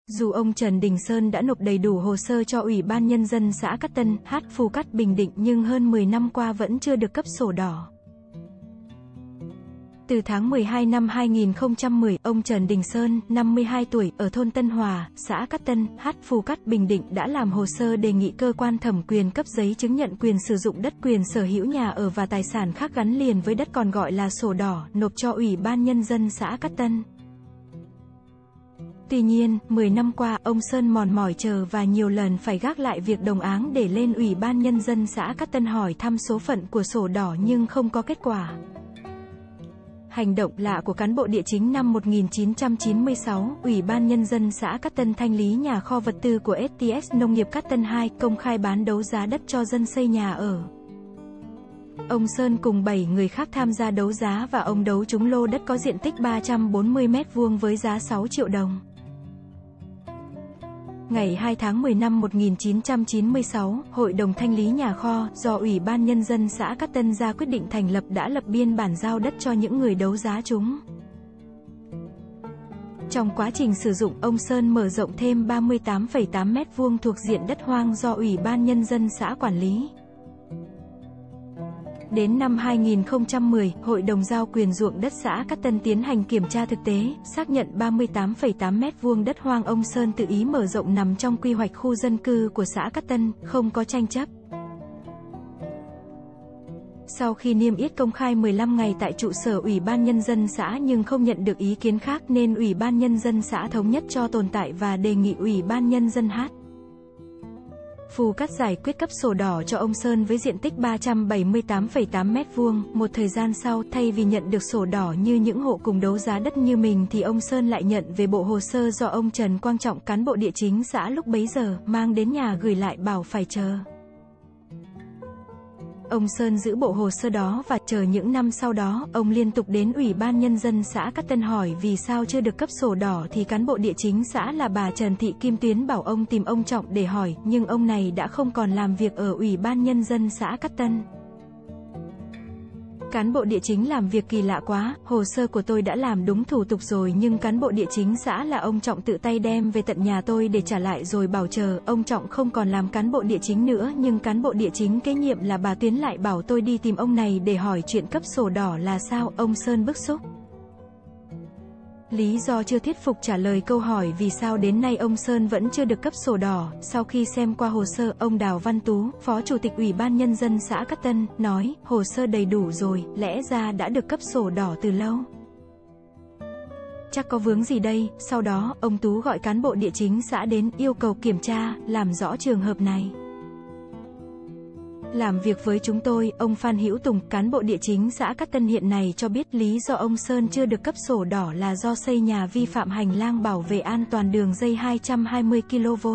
Dù ông Trần Đình Sơn đã nộp đầy đủ hồ sơ cho Ủy ban Nhân dân xã Cát Tân, Phù Cát, Bình Định nhưng hơn 10 năm qua vẫn chưa được cấp sổ đỏ. Từ tháng 12 năm 2010, ông Trần Đình Sơn, 52 tuổi, ở thôn Tân Hòa, xã Cát Tân, Phù Cát, Bình Định đã làm hồ sơ đề nghị cơ quan thẩm quyền cấp giấy chứng nhận quyền sử dụng đất, quyền sở hữu nhà ở và tài sản khác gắn liền với đất còn gọi là sổ đỏ, nộp cho Ủy ban Nhân dân xã Cát Tân. Tuy nhiên, 10 năm qua, ông Sơn mòn mỏi chờ và nhiều lần phải gác lại việc đồng áng để lên Ủy ban Nhân dân xã Cát Tân hỏi thăm số phận của sổ đỏ nhưng không có kết quả. Hành động lạ của cán bộ địa chính. Năm 1996, Ủy ban Nhân dân xã Cát Tân thanh lý nhà kho vật tư của STS Nông nghiệp Cát Tân 2, công khai bán đấu giá đất cho dân xây nhà ở. Ông Sơn cùng 7 người khác tham gia đấu giá và ông đấu trúng lô đất có diện tích 340 m² với giá 6 triệu đồng. Ngày 2 tháng 10 năm 1996, Hội đồng thanh lý nhà kho, do Ủy ban Nhân dân xã Cát Tân ra quyết định thành lập đã lập biên bản giao đất cho những người đấu giá chúng. Trong quá trình sử dụng, ông Sơn mở rộng thêm 38,8 m² thuộc diện đất hoang do Ủy ban Nhân dân xã quản lý. Đến năm 2010, Hội đồng giao quyền ruộng đất xã Cát Tân tiến hành kiểm tra thực tế, xác nhận 38,8 m² đất hoang ông Sơn tự ý mở rộng nằm trong quy hoạch khu dân cư của xã Cát Tân, không có tranh chấp. Sau khi niêm yết công khai 15 ngày tại trụ sở Ủy ban Nhân dân xã nhưng không nhận được ý kiến khác nên Ủy ban Nhân dân xã thống nhất cho tồn tại và đề nghị Ủy ban Nhân dân Phù Cát giải quyết cấp sổ đỏ cho ông Sơn với diện tích 378,8 m². Một thời gian sau, thay vì nhận được sổ đỏ như những hộ cùng đấu giá đất như mình thì ông Sơn lại nhận về bộ hồ sơ do ông Trần Quang Trọng, cán bộ địa chính xã lúc bấy giờ, mang đến nhà gửi lại bảo phải chờ. Ông Sơn giữ bộ hồ sơ đó và chờ những năm sau đó, ông liên tục đến Ủy ban Nhân dân xã Cát Tân hỏi vì sao chưa được cấp sổ đỏ thì cán bộ địa chính xã là bà Trần Thị Kim Tuyến bảo ông tìm ông Trọng để hỏi, nhưng ông này đã không còn làm việc ở Ủy ban Nhân dân xã Cát Tân. Cán bộ địa chính làm việc kỳ lạ quá, hồ sơ của tôi đã làm đúng thủ tục rồi nhưng cán bộ địa chính xã là ông Trọng tự tay đem về tận nhà tôi để trả lại rồi bảo chờ. Ông Trọng không còn làm cán bộ địa chính nữa nhưng cán bộ địa chính kế nhiệm là bà Tuyến lại bảo tôi đi tìm ông này để hỏi chuyện cấp sổ đỏ là sao. Ông Sơn bức xúc. Lý do chưa thuyết phục trả lời câu hỏi vì sao đến nay ông Sơn vẫn chưa được cấp sổ đỏ. Sau khi xem qua hồ sơ, ông Đào Văn Tú, Phó Chủ tịch Ủy ban Nhân dân xã Cát Tân, nói, hồ sơ đầy đủ rồi, lẽ ra đã được cấp sổ đỏ từ lâu. Chắc có vướng gì đây. Sau đó, ông Tú gọi cán bộ địa chính xã đến, yêu cầu kiểm tra, làm rõ trường hợp này. Làm việc với chúng tôi, ông Phan Hữu Tùng, cán bộ địa chính xã Cát Tân hiện nay cho biết lý do ông Sơn chưa được cấp sổ đỏ là do xây nhà vi phạm hành lang bảo vệ an toàn đường dây 220 kV.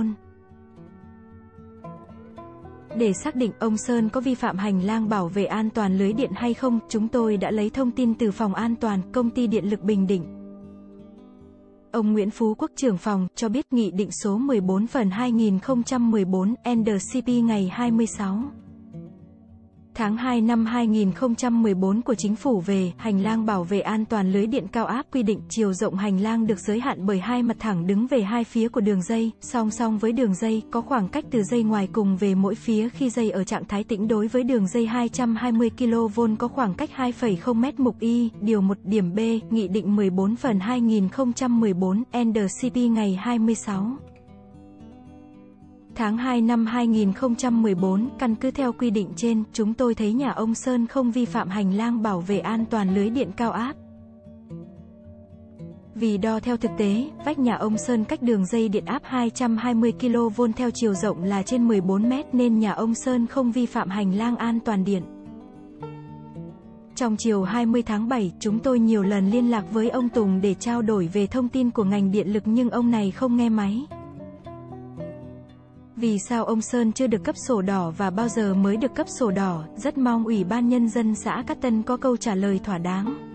Để xác định ông Sơn có vi phạm hành lang bảo vệ an toàn lưới điện hay không, chúng tôi đã lấy thông tin từ Phòng An toàn, Công ty Điện lực Bình Định. Ông Nguyễn Phú Quốc, trưởng phòng, cho biết Nghị định số 14/2014 NDCP ngày 26 tháng 2 năm 2014 của Chính phủ về hành lang bảo vệ an toàn lưới điện cao áp quy định chiều rộng hành lang được giới hạn bởi hai mặt thẳng đứng về hai phía của đường dây, song song với đường dây, có khoảng cách từ dây ngoài cùng về mỗi phía khi dây ở trạng thái tĩnh. Đối với đường dây 220 kV có khoảng cách 2,0 m. Mục Y, điều 1 điểm B, Nghị định 14/2014 NDCP ngày 26 tháng 2 năm 2014, căn cứ theo quy định trên, chúng tôi thấy nhà ông Sơn không vi phạm hành lang bảo vệ an toàn lưới điện cao áp. Vì đo theo thực tế, vách nhà ông Sơn cách đường dây điện áp 220 kV theo chiều rộng là trên 14 m nên nhà ông Sơn không vi phạm hành lang an toàn điện. Trong chiều 20 tháng 7, chúng tôi nhiều lần liên lạc với ông Tùng để trao đổi về thông tin của ngành điện lực nhưng ông này không nghe máy. Vì sao ông Sơn chưa được cấp sổ đỏ và bao giờ mới được cấp sổ đỏ? Rất mong Ủy ban Nhân dân xã Cát Tân có câu trả lời thỏa đáng.